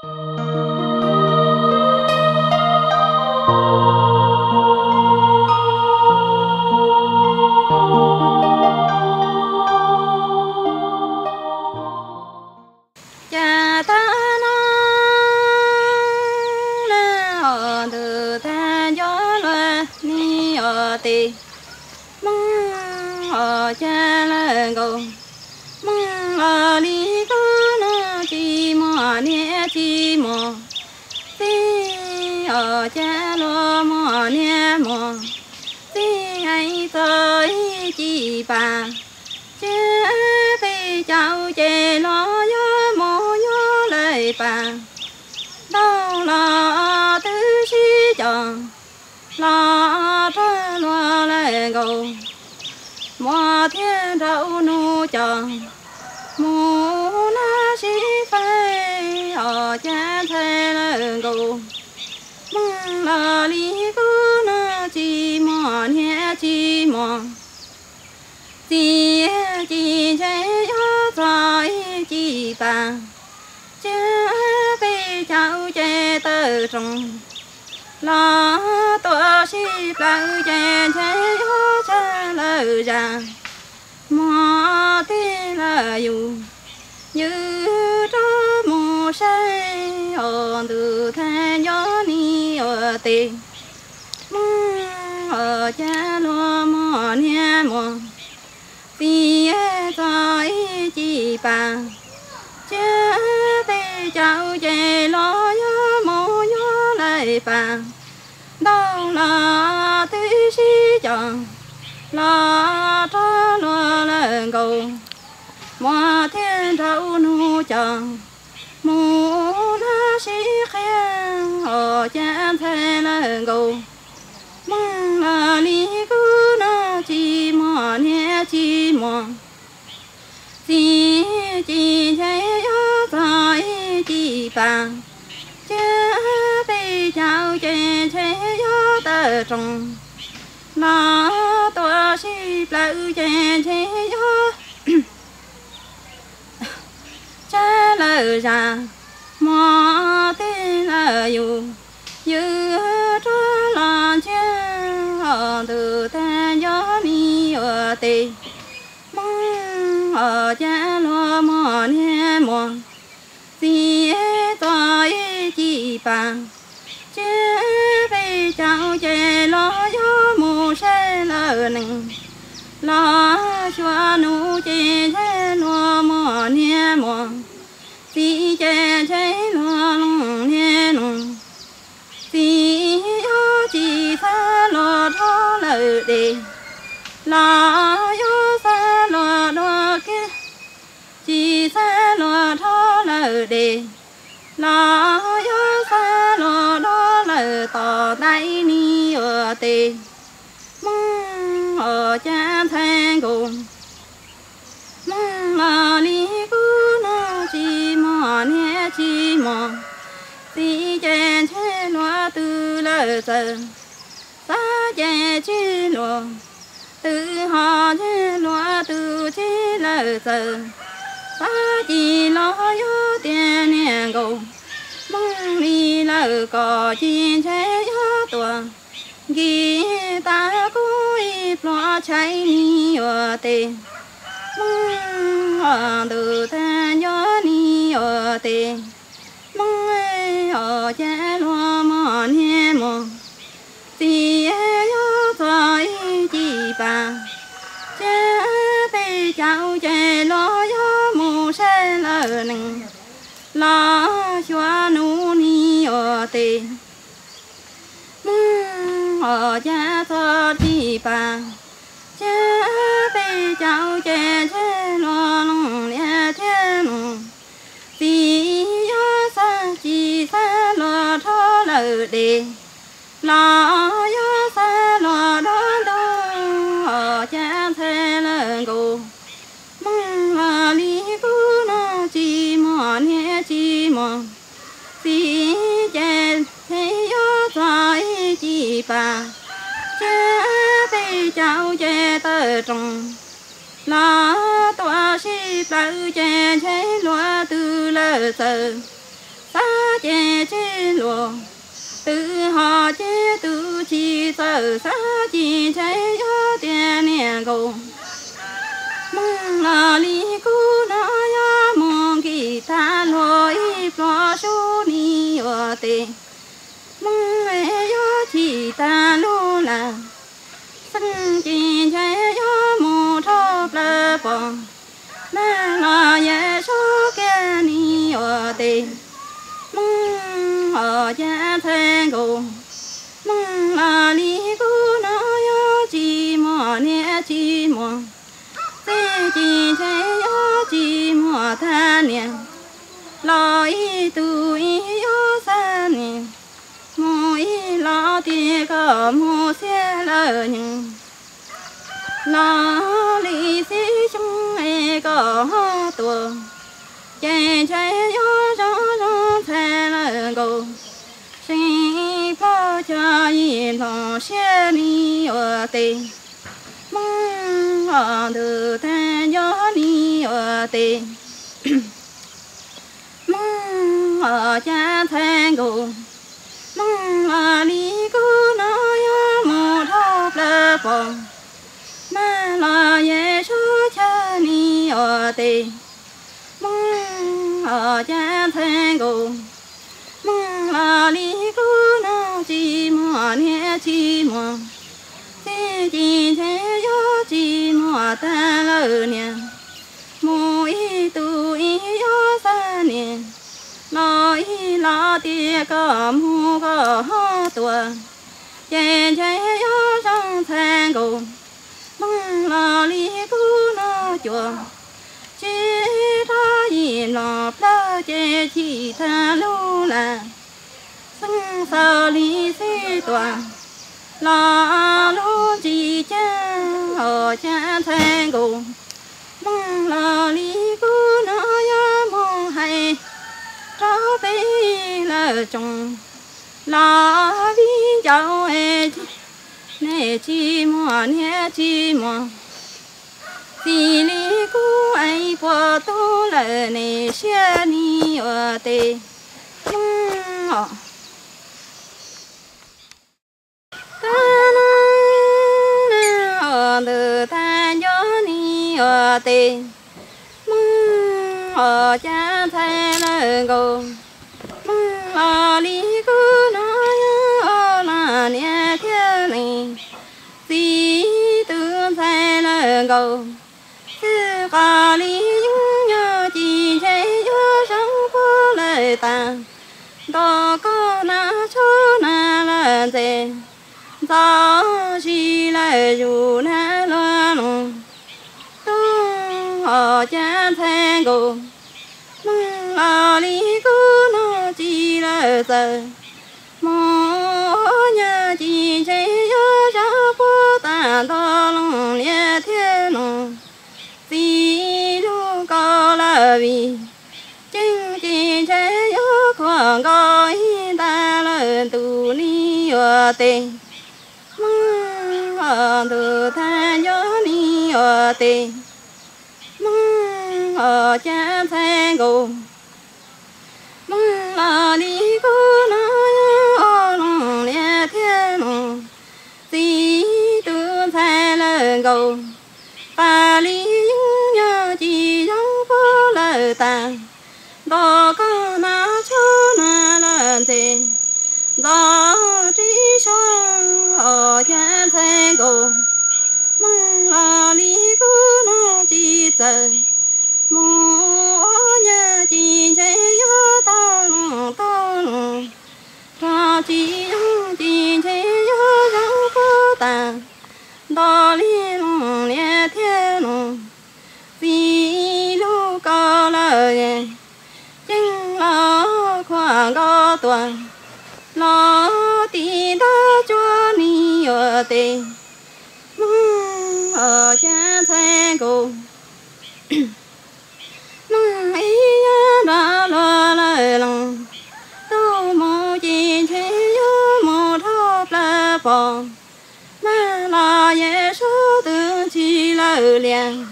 cha la go mong la li có na chi mò nè chi mò ti ở cha lo mò nè mò ti ai tới chi bà cha bị cháu chè lo gió mò gió lời bà đâu là tư sĩ chồng là ta lo lời go mò thiên đậu nu chồng mù na sĩ phai ở cha thế lời go mong là li cứ na chi mò nhẹ chi mò chi chơi gió trời chi bà cha bị cháu chè tơ trồng là tôi sĩ bao chè chơi gió cha lời ra mò thế là dù như đó mù say ở từ thế gió ni ở tiền ở cha lo mò nhẹ mò vì tại chị bà cha bị cháu chè lo gió mò gió lại bà đâu là tí sĩ chồng là ta lo lần cầu mò thiên đậu nu chồng mù na sĩ khen ở cha thế lần cầu mong là li cứ na chi mò nhẹ chi mò chi chơi gió trời chi bà cha bị cháu chè chơi gió tơ trồng là tôi sĩ bao chè chơi gió cha lời ra mò thế là dù như đó là cha ở từ ta gió ni ở tì mong ở cha lo mò nhẹ mò vì tôi chị bà cha bị cháu chè lo gió mù xe lờ nừng lo cho nu chè chè lo mò nhẹ mò vì chè chè lo nhẹ nùng vì gió chỉ xa lo thó lờ đề là gió xa lo đo kia chỉ xa lo thó lờ đề là gió xa lo đo lờ tỏ tay ni ở tề mong ở cha than cùng mong là li cứ na chi mò nhẹ chi mò si chè chè loa từ lờ giờ sa chè chi loa từ họ chè loa từ chi lờ giờ sa chi lo gió tiền nè cầu mong mi lờ cò chi chè gió tuồng ghi ta cúi lo cháy ni ở tiền mong từ ta gió ni ở tiền mong ở cha lo mò nhẹ mò vì gió trời chị bà cha bị cháu chè lo gió mù xe lờ nừng lo cho nu ni ở tiền ở cha thọ chị bà cha bị cháu chè chè lo nong nhẹ chè nong vì gió xa chỉ xa lo thó lờ đề lo gió xa lo đó đâu ở cha thế lờ cầu mong là li cứ na chi mò nhẹ chi mò vì chè thế gió trời chi bà cha bị cháu chè tơ trồng là tôi sĩ bao chè chè loa từ lờ giờ sa chế chế lùa tự họ chế tự chi sợ sa chi chế yo tiền nè cầu mong là li cu na ya mong kỳ ta lôi lo su ni yo te mong e yo chi ta lu là sinh chi chế yo mu thọ lơ bong na la ye su ke ni yo te mong ở cha thang cầu mong là li cu na yo chi mo nè chi mo thế chi chế yo chi mo tha nè lo y tu y yo sa nè mo y lo ti có mo xe lơ nhung lo li si chung e có tua chế chế yo cho thế lơ cầu sinh phô cho y lo xe ni ở tê mong ở từ thế gió ni ở tê mong ở cha thang cầu mong ở đi cô nói một hộp lơ bồng mà là Giêsu cha ni ở tê mong ở cha thang cầu mong là đi cô nào chi mò nè chi mò thế chi thế yo chi mò ta lơ nè mô y tu y yo sa nè lo y lo tia có mu có tua chế chế yo trong thang cầu mong lo li cu nó chùa chế ta y lo pla chế chi ta lu là sinh sao li si toàn lo lu chi cha ở cha thang cầu mong lo li cu nó ya mong hay cho bé là chồng lo vi cháu e nè chi mò nè chi mò xì li cu ai po tu là nè xe ni ở tê mong từ ta gió ni ở tê mong ở cha thay lời cầu mong ở lý cứ nói ở là nè thiên này gì từ thay lời cầu sư ca lý những nhớ chỉ thấy gió sống của lời ta đó có na cho na là gì gió chỉ là dù na loa nồng tung ở cha thang cầu mong là lý cứ nó chỉ là giờ mỗi nhà chỉ thấy gió gió của ta to lòng nhẹ thiên nồng vì lúc có là vì chính chỉ thấy gió khoảng coi ta là tu ni ở tình mong ở từ tha gió ni ở tê mong ở cha thang cầu mong là đi cô nói ở lòng nè thiên nồng tí từ tha lời cầu và lý nhớ chỉ giống có lời ta đó có na cho na lần thế do trí son ở cha thang cầu mong là lý cứ nó chỉ sợ mỗi nhà chỉ thấy gió to ra chỉ thấy gió gió có ta đó lý lòng nè thiên lòng vì lúc có lời chính là khoảng có tuần lo tí đó cho ni ở tê mong ở cha thang cầu mong ý đã lo lời lòng tu mô chỉ thế yo một hộp là bò mà là Giêsu tự chỉ lời liền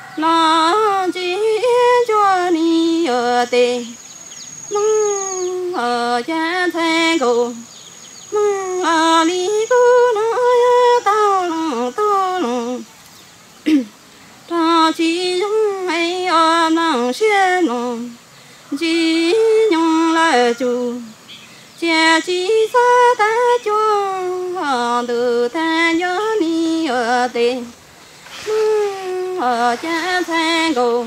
lo chỉ cho ni ở tê mong ở cha thay cổ mong ở lý cô nói tao lòng ta chỉ dùng ấy ở lòng xuyên lòng chỉ nhung lại chủ cha chỉ xa ta chung ở từ ta nhớ ni ở tiền ở cha thay cổ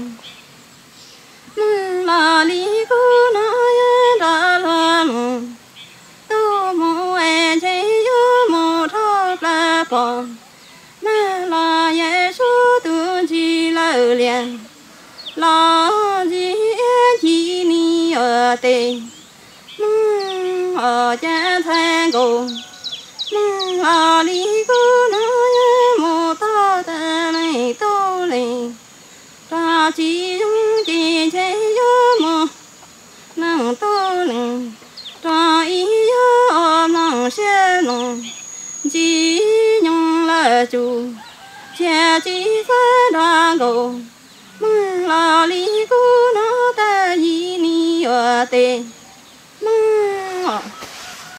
là lý cô nói đã làm tu mô em thấy yo mô thọ là còn na là Giêsu tu chỉ là liền là gì chỉ ni ở tiền ở cha thay cổ là lý cô nói mô thọ ta này tu liền ta chỉ chỉ thấy yo mô năng tu liền ta ý yo năng xe nông chỉ nhung là chủ cha chỉ phá đa cầu mong là lý cô nó ta gì ni ở tiền